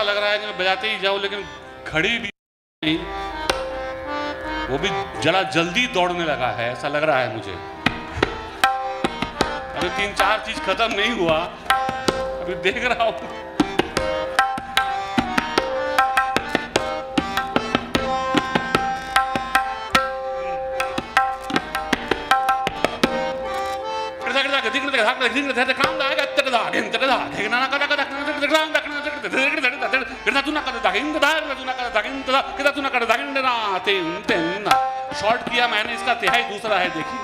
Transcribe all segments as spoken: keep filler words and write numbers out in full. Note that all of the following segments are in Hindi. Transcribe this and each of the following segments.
लग रहा है कि मैं बजाते ही जाऊं, लेकिन घड़ी भी नहीं, वो भी जरा जल्दी दौड़ने लगा है, ऐसा लग रहा है मुझे। अभी तीन चार चीज खत्म नहीं हुआ, अभी देख रहा हूं। शॉर्ट किया मैंने, इसका तिहाई दूसरा है, देखिए।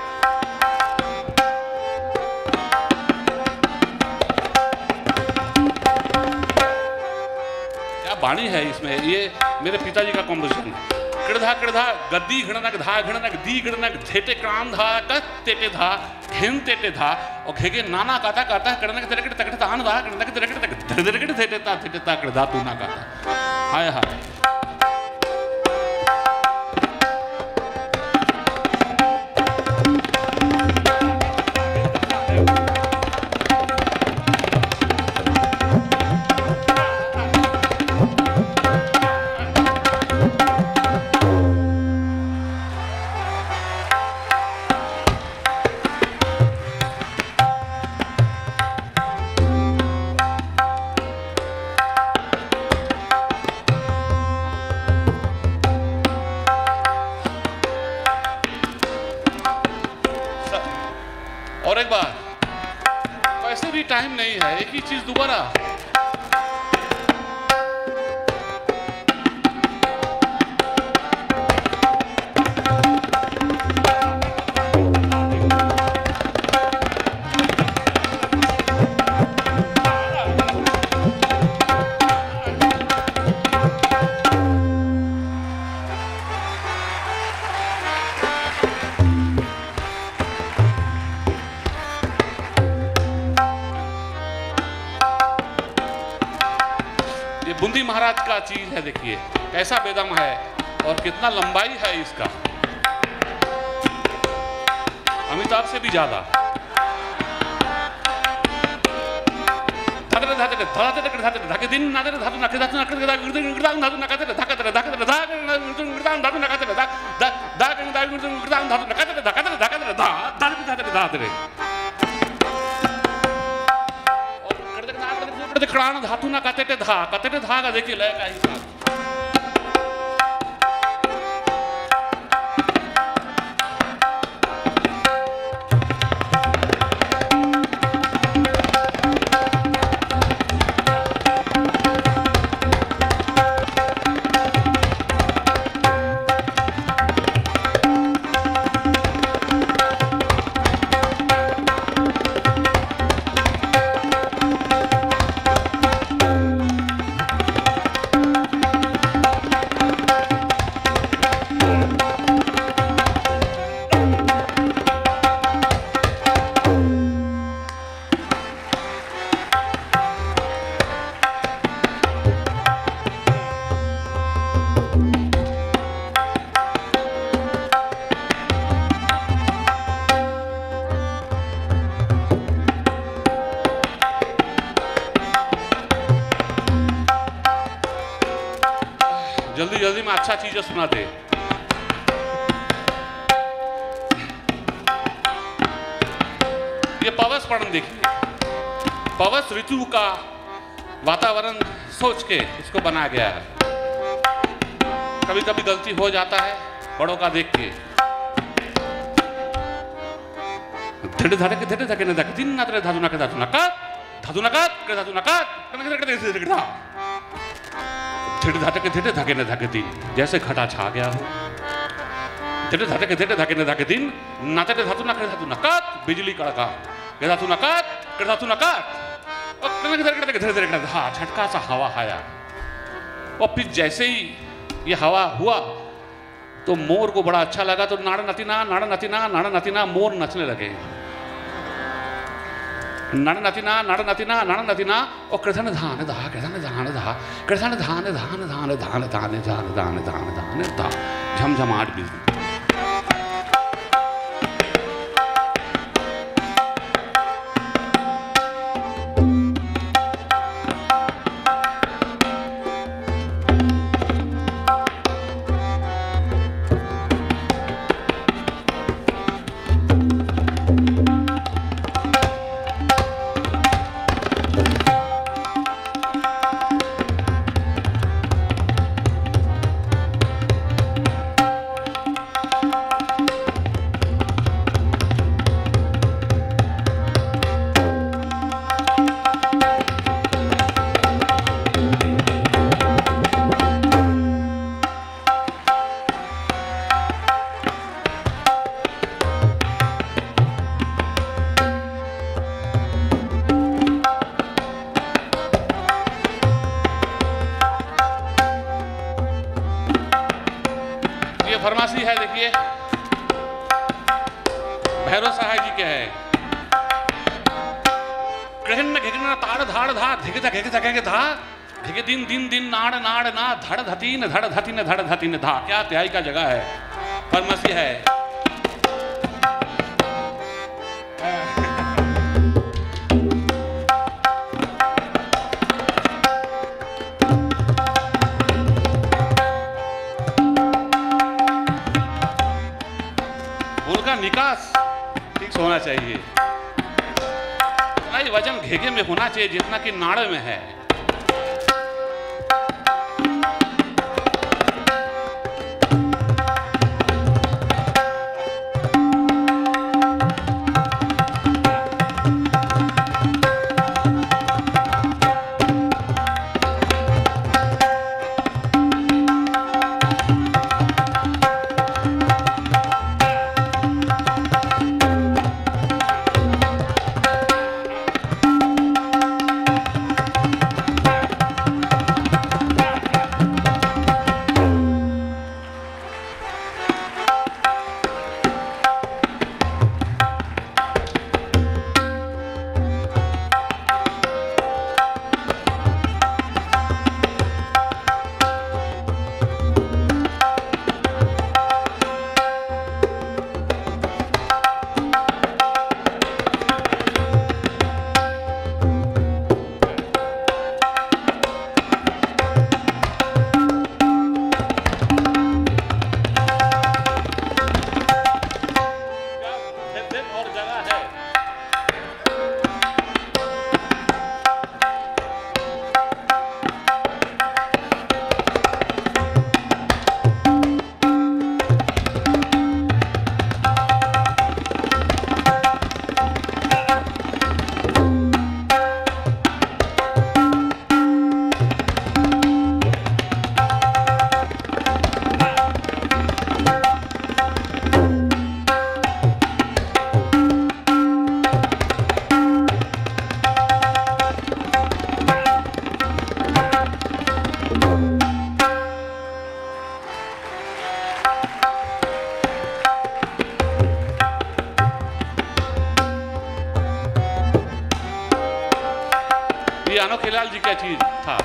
क्या बाणी है इसमें, ये मेरे पिताजी का कॉम्पोजिशन है। कृधा कृधा गद्दी घृणनक धा घृणनक दी घृणनक धेटे क्राम धा कत तेटे धा घेन तेटे धा और घेगे नाना काता काता कृणनक तेरे तक तान धा कृणनक तेरे तक धर धर धेटे ता धेटे ता कृधा तू ना काता। हाय हाय टाइम नहीं है, एक ही चीज दोबारा। बूंदी महाराज का चीज है, देखिए कैसा बेदम है और कितना लंबाई है इसका, अमिताभ से भी ज्यादा। धाके दिन नादरे धातु नके धातु नके धातु गिरदान धातु नके धाके धाके धाके गिरदान धातु नके धा धा धाके गिरदान धातु नके धाके धाके धा धाके धाके धाके क्राण धातु ना कतेटे धा कतेटे धा का देखिए लय का हिसाब। जल्दी जल्दी में अच्छा चीज सुनाते। ये पवस पढ़न देखिए, पवस ऋतु का वातावरण सोच के इसको बनाया गया है। कभी कभी गलती हो जाता है बड़ों का देख के। धड़े धड़े के धड़े धके न धके दिन नातरे धातु नके धातु नकात धातु नकात के धातु नकात कनक कनक से गिरता धड़े धड़े के धड़े धके न धके दिन जैसे घटा छा गया हो। धड़े धड़े के धड़े धके न धके दिन नातरे धातु नके धातु नकात बिजली कड़का के धातु नकात के धातु नकात और कनक कनक धड़े धड़े धड़े धा झटका सा हवा आया और फिर जैसे ही ये हवा हुआ तो मोर को बड़ा अच्छा लगा तो नाड़ नतीना नाड़ नतीना नाड़ नतीना मोर नचने लगे। नाड़ नतीना नाड़ नतीना नाड़ नतीना और कृष्ण धान धा कृष्ण धान धा कृष्ण धान धान धान धान धान धान धान धान धान धा झमझमाट बिजली। फरमासी है, देखिए भैरव सहाय जी के है। कृष्ण घिघन ताड़ धाड़ धा धिग धा घिग धा धा धिग दिन दिन दिन नाड़ नाड़ ना धड़ धतीन धड़ धतीन धड़ धतीन धा। क्या त्याई का जगह है, फरमासी है। उनका निकास ठीक होना चाहिए, नहीं वजन घेगे में होना चाहिए जितना कि नाड़ में है। अनोखीलाल जी का चीज था।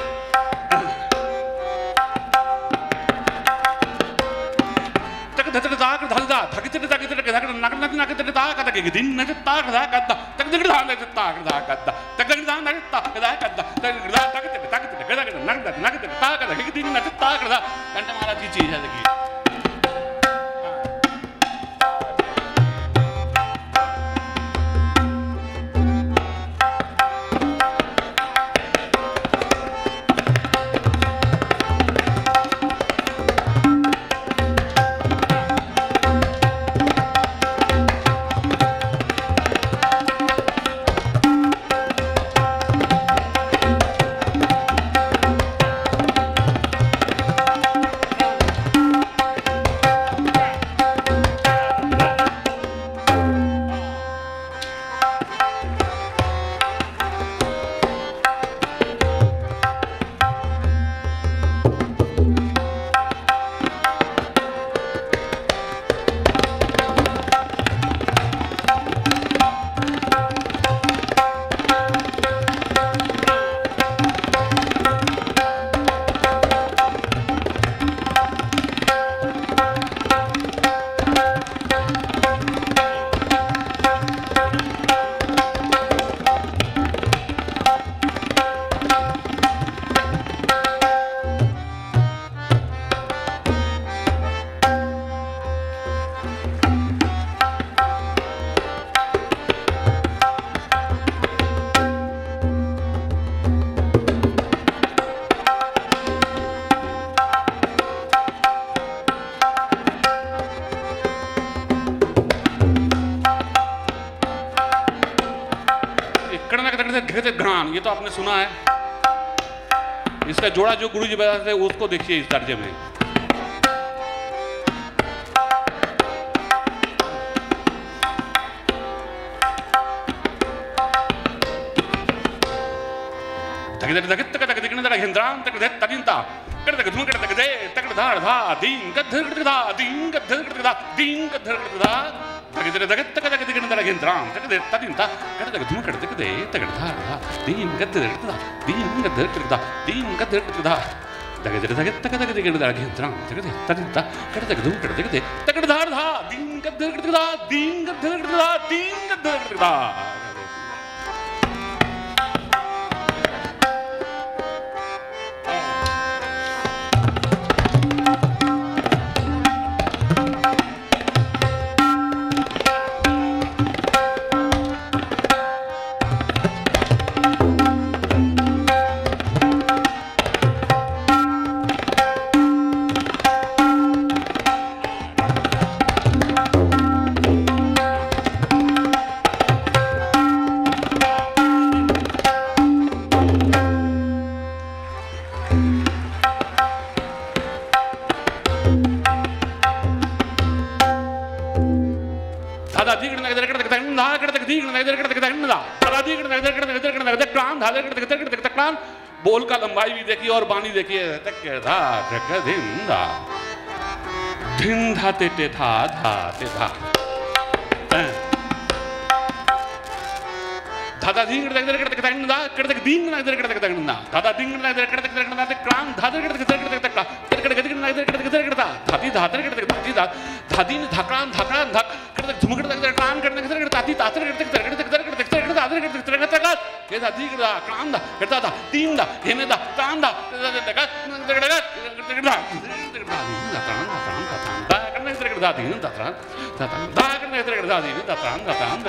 तक धक धाक धलदा धक धक धक धक धक नक नक नक धक धाक धक दिन नक ताक धाक धक तक धक धाक धक ताक धाक धक तक धक धाक धक ताक धाक धक तक धाक धक धक धक धक धक नक धक नक धक ताक धक दिन नक ताक धाक। कंठ महाराज की चीज है, देखिए घ्राण, ये तो आपने सुना है। इसका जोड़ा जो गुरु जी बताते थे उसको देखिए इस दर्जे में। तक तक तक तक तक तक तक हिंद्रान तक तक तक तक तक तक तक धक धाड़ धा दीन गद धक धक धा दीन गद धक धक धा दीन गद धक धक धा तक दे तक तक तक दिगन दर गेंद्राम तक दे तदिन ता कट तक धुम कट तक दे तक धा धा दीन गद धक धा दीन गद धक धक धा दीन गद धक धक धा तक दे तक तक तक दिगन दर गेंद्राम तक दे तदिन ता कट तक धुम कट तक दे तक धा धा दीन गद धक धक धा दीन गद धक धक धा दीन गद धक धक धा बोल का लंबाई भी देखिए और बानी देखिए धिन धा ते ते था धा ते धा धादा धिंग तक तक तक तक दा कट तक दीन ना तक तक तक ना धादा धिंग ना तक तक तक ना तक क्रांत धादा तक तक तक तक तक तक तक ना तक तक तक दा धाती धातर तक तक धाती दा धादी ने धक्रान धक्रान धक कट तक झुमकट तक तक क्रांत करने तक ताती तातर तक तक तक तक तक तक तक दादर तक तक तक के धाती दा क्रांत दा करता दा तीन दा हेने दा तान दा तक तक तक तक तक दा तक दा दा क्रांत दा क्रांत दा करने तक दा दीन दा क्रांत दा दा करने तक दा दीन दा क्रांत दा क्रांत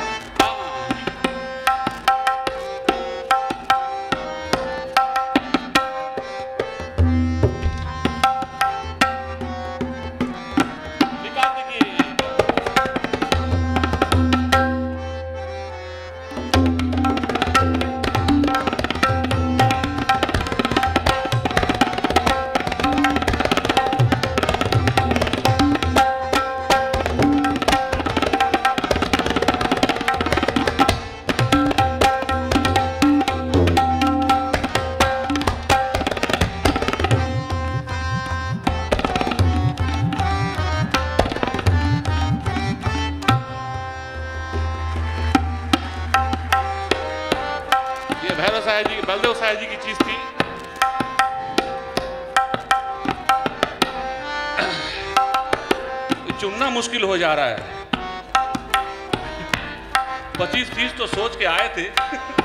बलदेव साहब जी की चीज थी। चुनना मुश्किल हो जा रहा है। पच्चीस तीस तो सोच के आए थे।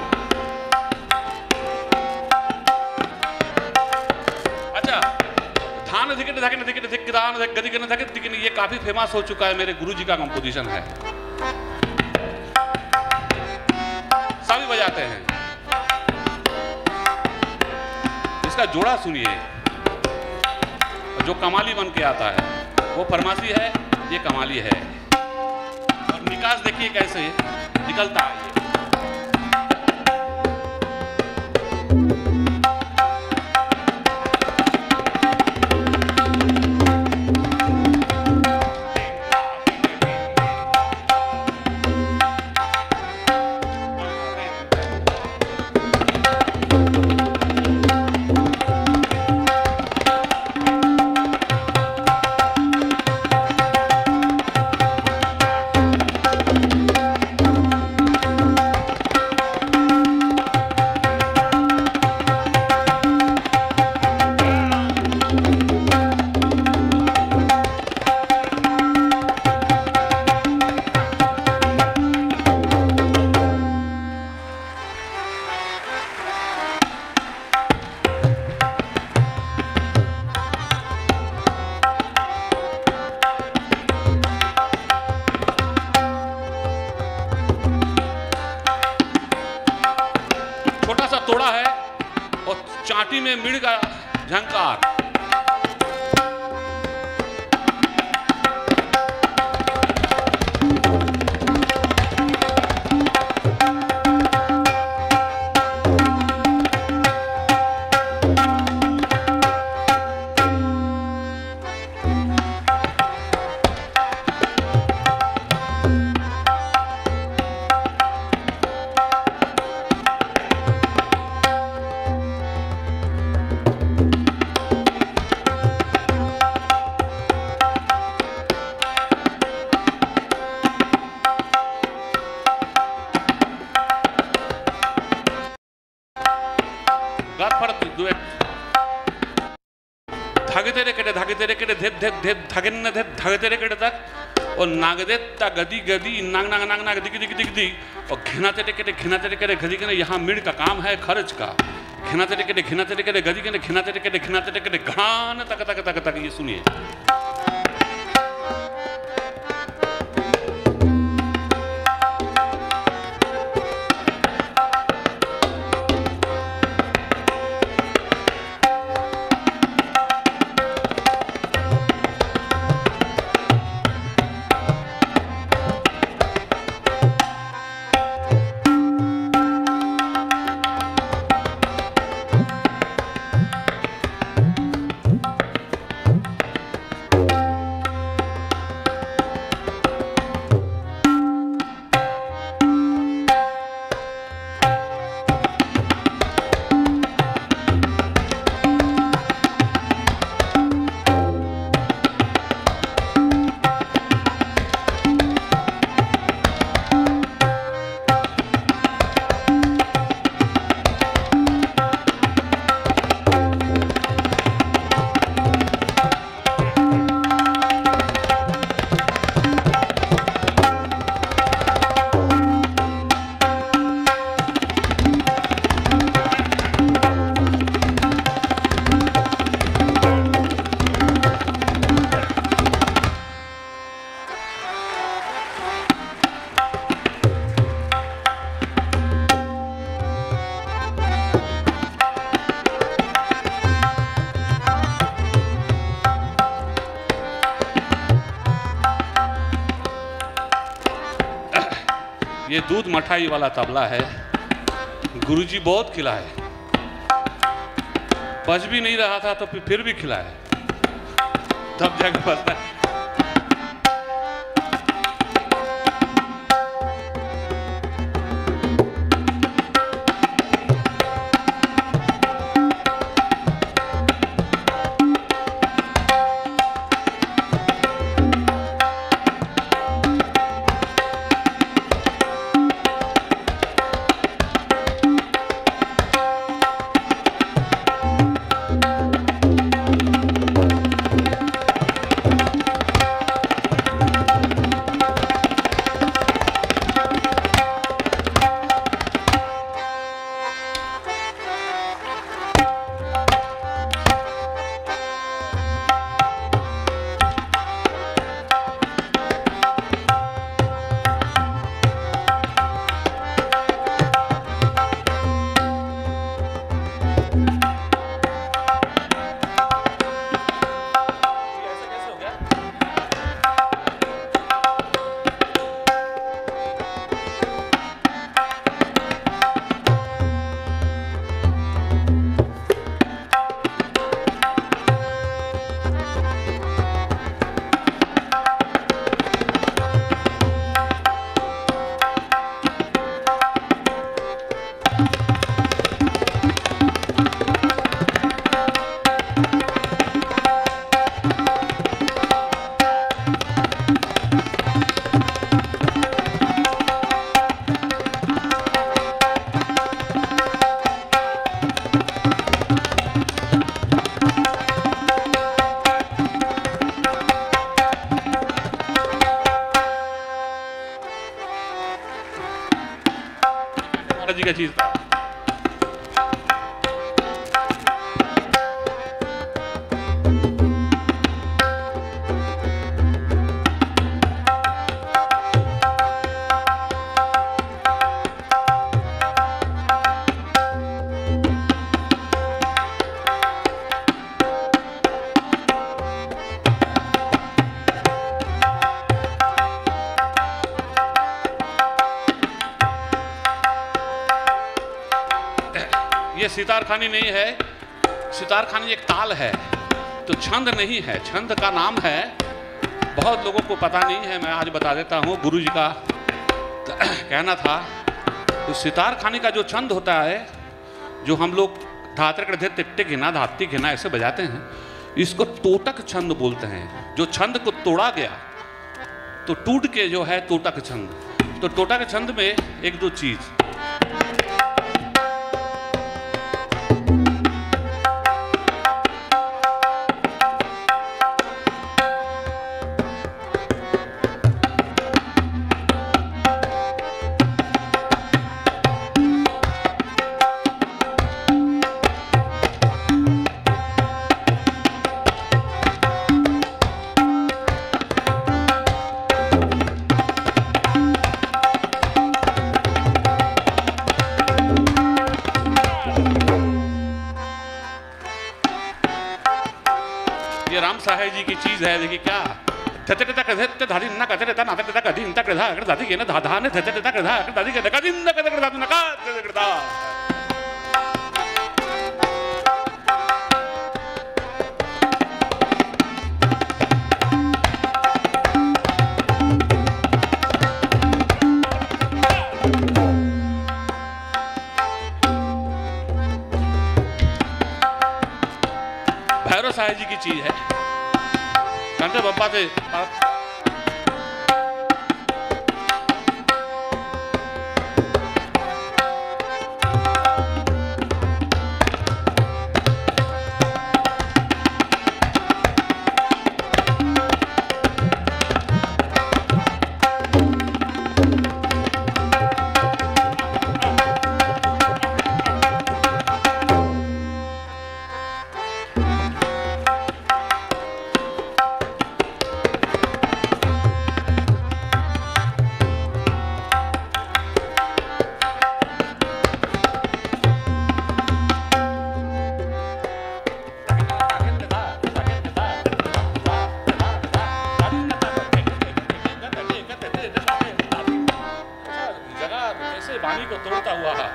अच्छा, धान धिकट धकन धिकट धिक दान धक गदिकन धकन धिकन, ये काफी फेमस हो चुका है, मेरे गुरुजी का कंपोजिशन है, सभी बजाते हैं। इसका जोड़ा सुनिए, जो कमाली बन के आता है वो फरमासी है, ये कमाली है। और निकास देखिए कैसे निकलता है। तोड़ा है और चाटी में मिड़ का झंकार। धागे तेरे केटे धागे तेरे केटे धे धे धे धागे न धे धागे तेरे केटे तक और नाग दे ता गदी गदी नाग नाग नाग नाग दिख दिख दिख दी और घिना तेरे केटे घिना तेरे केटे गदी के यहाँ मिड़ का काम है खर्च का घिना तेरे केटे घिना तेरे केटे गदी के घिना तेरे केटे घिना तेरे केटे घान तक तक तक तक ये सुनिए। ये दूध मठाई वाला तबला है, गुरुजी बहुत खिलाए, बज भी नहीं रहा था तो फिर भी खिलाए, तब जाकर बजता है। जी का चीज था। ये सितार खानी नहीं है, सितार खानी एक ताल है, तो छंद नहीं है, छंद का नाम है, बहुत लोगों को पता नहीं है, मैं आज बता देता हूँ। गुरु जी का कहना था, तो सितार खानी का जो छंद होता है, जो हम लोग धात्र टिट्टे घिना धाती घिना ऐसे बजाते हैं, इसको टोटक छंद बोलते हैं। जो छंद को तोड़ा गया तो टूट के जो है टोटक छंद। तो टोटक छंद में एक दो चीज, ये राम साहे जी की चीज है। देखिए क्या धते तक धते धारी न कते ता नाते तक दिन तक धा कर दादी के न धा धा ने धते तक धा कर दादी के न दिन तक कर दादी न का कर दा। भैरव साहे जी की चीज है। घंटे बप्पा से वाणी को तोड़ता हुआ है।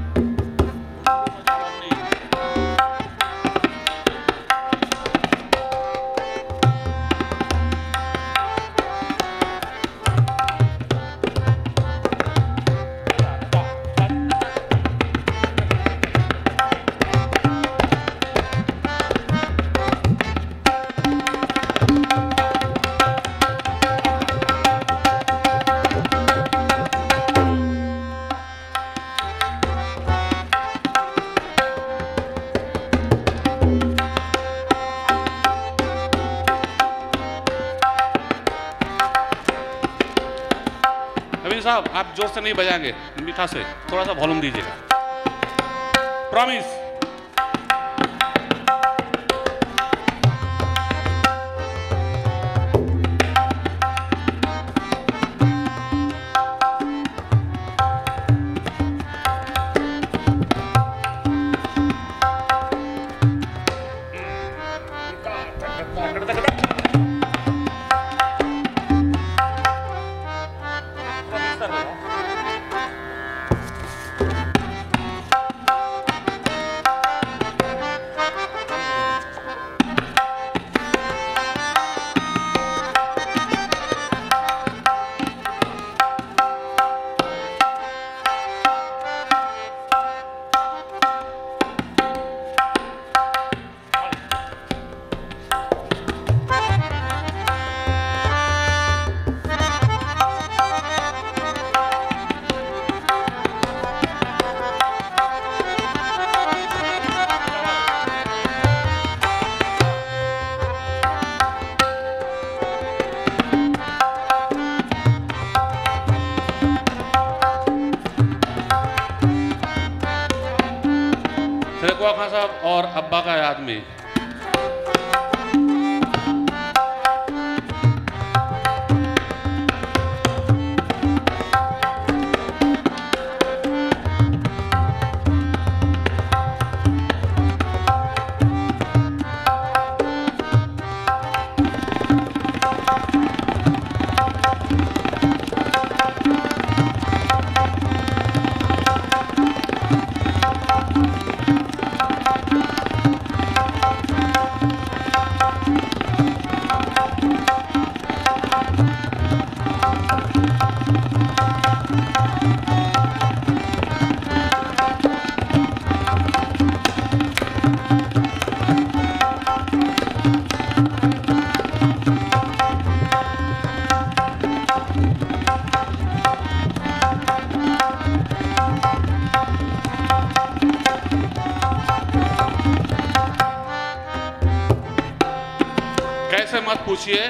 साहब आप जोर से नहीं बजाएंगे, मीठा से थोड़ा सा वॉल्यूम दीजिएगा, प्रॉमिस। खान साहब और अब्बा का याद में कैसे मत पूछिए,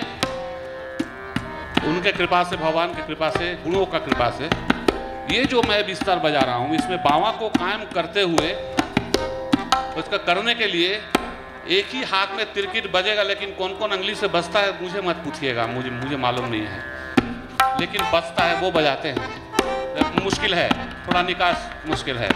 उनके कृपा से, भगवान की कृपा से, गुणों का कृपा से ये जो मैं बिस्तर बजा रहा हूँ, इसमें बावा को कायम करते हुए उसका करने के लिए एक ही हाथ में तिरकिट बजेगा, लेकिन कौन कौन अंगली से बजता है मुझे मत पूछिएगा, मुझे मुझे मालूम नहीं है, लेकिन बजता है वो बजाते हैं। मुश्किल है, थोड़ा निकास मुश्किल है।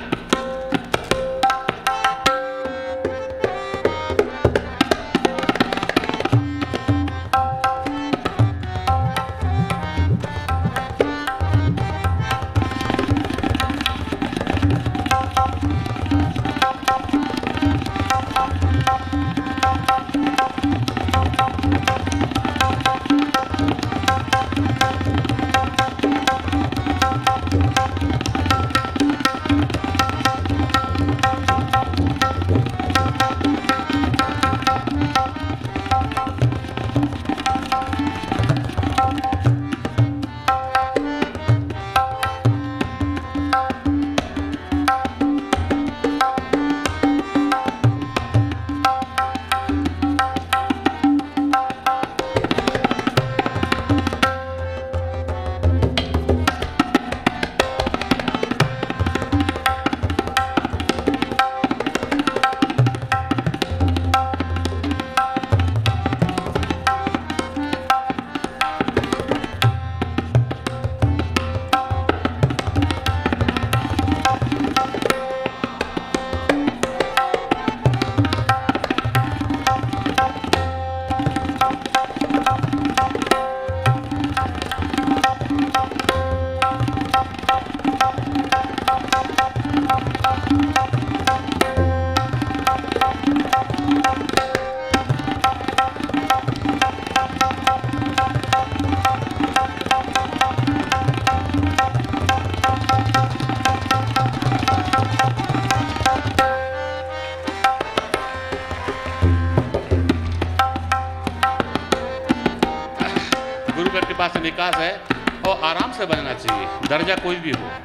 पास से निकास है और आराम से बजना चाहिए, दर्जा कोई भी हो।